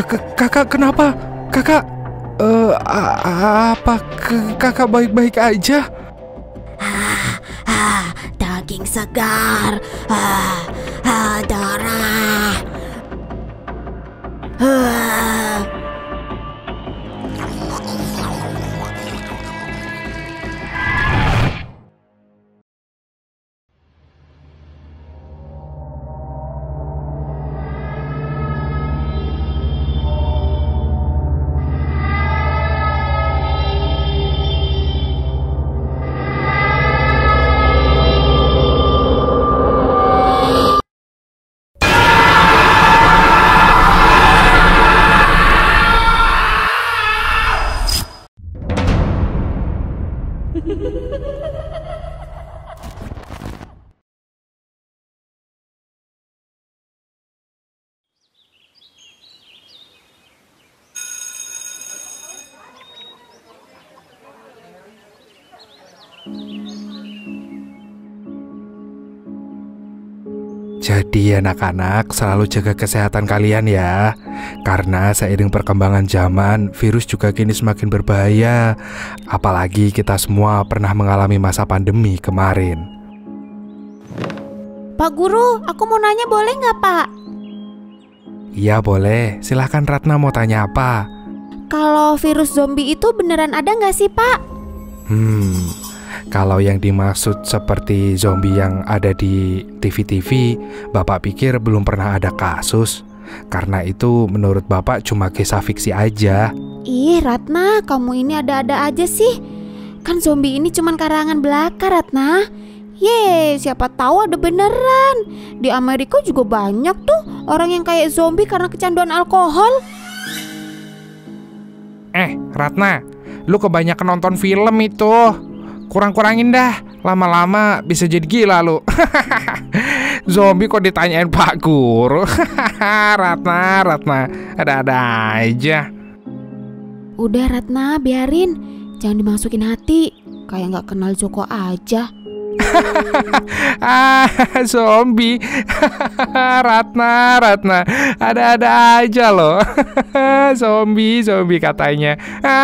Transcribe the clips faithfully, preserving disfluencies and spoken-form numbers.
Kakak, kakak kenapa? Kakak, uh, apa? Kakak baik-baik aja? Ah, ah, daging segar, ah, ah, darah. Ah. Jadi anak-anak selalu jaga kesehatan kalian ya. Karena seiring perkembangan zaman, virus juga kini semakin berbahaya. Apalagi kita semua pernah mengalami masa pandemi kemarin. Pak Guru, aku mau nanya boleh nggak Pak? Iya boleh, silahkan Ratna mau tanya apa? Kalau virus zombie itu beneran ada nggak sih Pak? Hmm, kalau yang dimaksud seperti zombie yang ada di T V-T V, Bapak pikir belum pernah ada kasus. Karena itu menurut Bapak cuma kisah fiksi aja. Ih Ratna, kamu ini ada-ada aja sih. Kan zombie ini cuma karangan belaka Ratna. Ye, siapa tahu ada beneran. Di Amerika juga banyak tuh orang yang kayak zombie karena kecanduan alkohol. Eh, Ratna, lu kebanyakan nonton film itu. Kurang-kurangin dah, lama-lama bisa jadi gila lu. Zombie kok ditanyain Pak Guru. Ratna, Ratna, ada-ada aja. Udah Ratna, biarin. Jangan dimasukin hati. Kayak gak kenal Joko aja. Ah, zombie. Ratna, Ratna, ada-ada aja loh. Zombie, zombie katanya.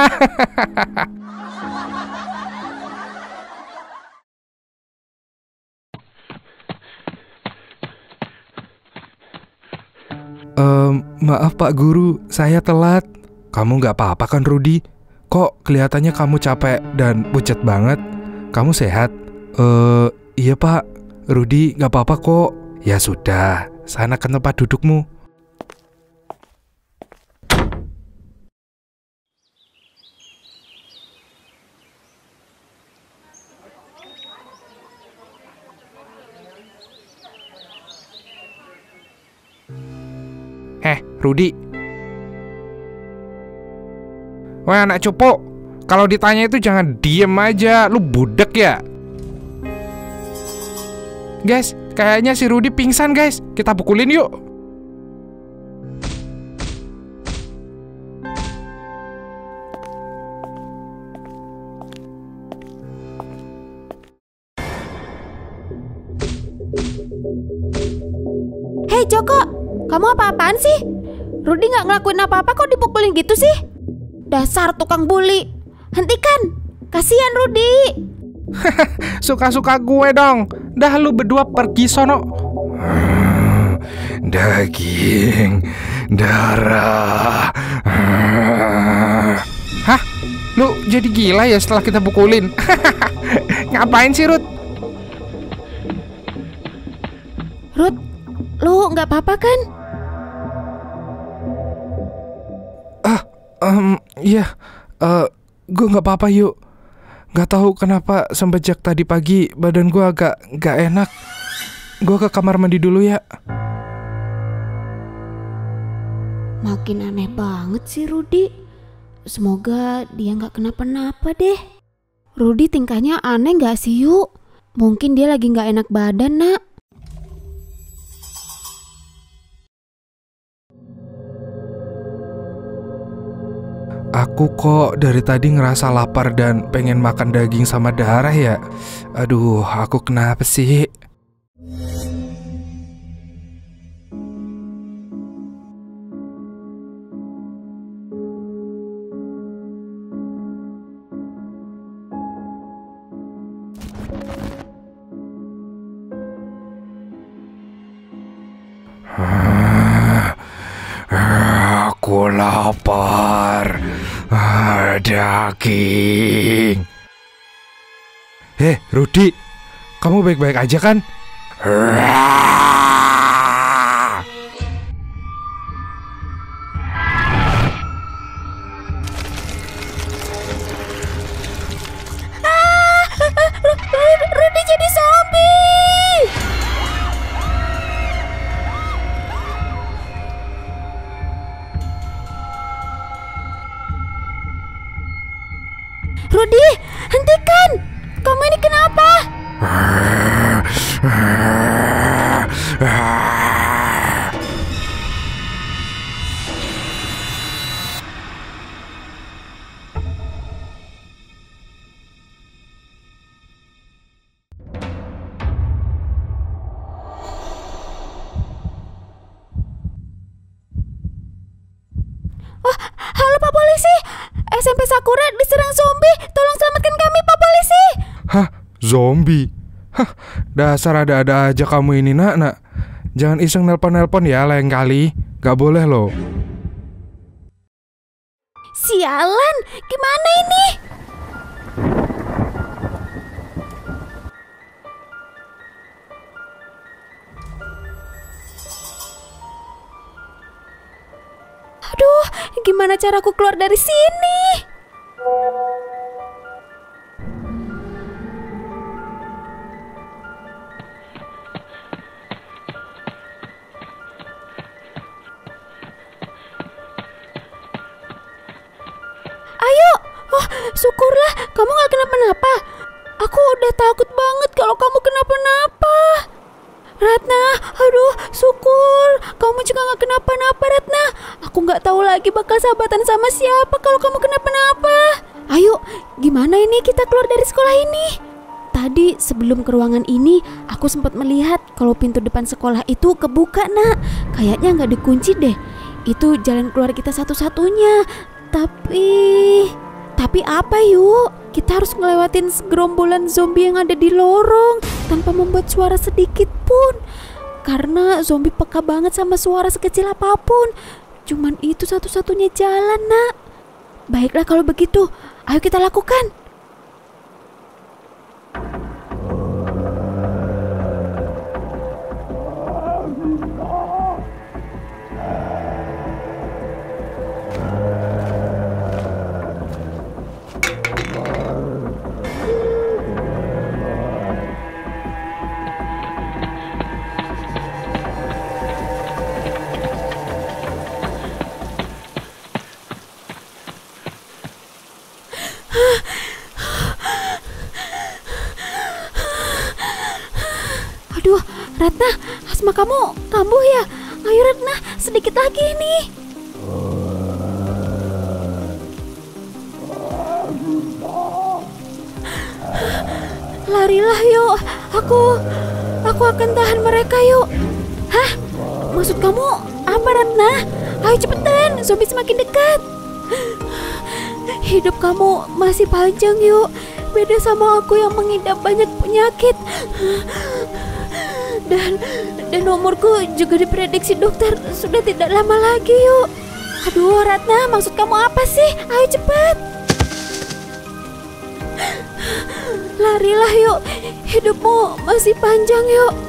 Um, maaf Pak Guru, saya telat. Kamu nggak apa-apa kan Rudy? Kok kelihatannya kamu capek dan pucat banget? Kamu sehat? Eh, uh, iya Pak, Rudy nggak apa-apa kok. Ya sudah, sana ke tempat dudukmu. Eh, Rudy. Wah, anak cupu. Kalau ditanya itu jangan diem aja. Lu budek ya? Guys, kayaknya si Rudy pingsan guys. Kita pukulin yuk. Hei Joko, kamu apa-apaan sih? Rudy gak ngelakuin apa-apa kok dipukulin gitu sih? Dasar tukang bully. Hentikan, kasihan Rudy. Suka-suka gue dong. Dah lu berdua pergi sono. Daging, darah. Hah? Lu jadi gila ya setelah kita pukulin? Ngapain sih Ruth? Ruth, lu gak apa-apa kan? Ah, um, iya, uh, gue nggak apa-apa yuk. Nggak tahu kenapa semenjak tadi pagi badan gue agak nggak enak. Gue ke kamar mandi dulu ya. Makin aneh banget sih Rudy. Semoga dia nggak kenapa-napa deh. Rudy tingkahnya aneh nggak sih yuk? Mungkin dia lagi nggak enak badan nak. Aku kok dari tadi ngerasa lapar dan pengen makan daging sama darah ya. Aduh, aku kenapa sih? Aku lapar. Ah, daging. Heh, Rudi, kamu baik-baik aja kan? Rudy jadi zombie. Rudy, hentikan! Kamu ini kenapa? Oh, halo Pak Polisi. S M P Sakura diserang zombie. Tolong selamatkan kami, Pak Polisi. Hah? Zombie? Hah, dasar ada-ada aja kamu ini, nak, nak. Jangan iseng nelpon-nelpon ya lain kali. Gak boleh loh. Sialan, gimana ini? Aduh, gimana caraku keluar dari sini? Ayo, oh syukurlah kamu gak kenapa-napa. Aku udah takut banget kalau kamu kenapa-napa. Ratna, aduh syukur kamu juga gak kenapa-napa Ratna. Aku gak tahu lagi bakal sahabatan sama siapa kalau kamu kenapa-napa. Ayo, gimana ini kita keluar dari sekolah ini? Tadi sebelum ke ruangan ini aku sempat melihat kalau pintu depan sekolah itu kebuka, nak. Kayaknya gak dikunci deh. Itu jalan keluar kita satu-satunya. Tapi... Tapi apa yuk? Kita harus ngelewatin segerombolan zombie yang ada di lorong tanpa membuat suara sedikit pun. Karena zombie peka banget sama suara sekecil apapun. Cuman itu satu-satunya jalan, nak. Baiklah kalau begitu, ayo kita lakukan. Aduh, Ratna, asma kamu kambuh ya? Ayo Ratna, sedikit lagi nih. Larilah yuk, aku, aku akan tahan mereka yuk. Hah? Maksud kamu apa Ratna? Ayo cepetan, zombie semakin dekat. Hidup kamu masih panjang yuk. Beda sama aku yang mengidap banyak penyakit. Dan dan umurku juga diprediksi dokter sudah tidak lama lagi yuk. Aduh Ratna, maksud kamu apa sih? Ayo cepat. Larilah yuk, hidupmu masih panjang yuk.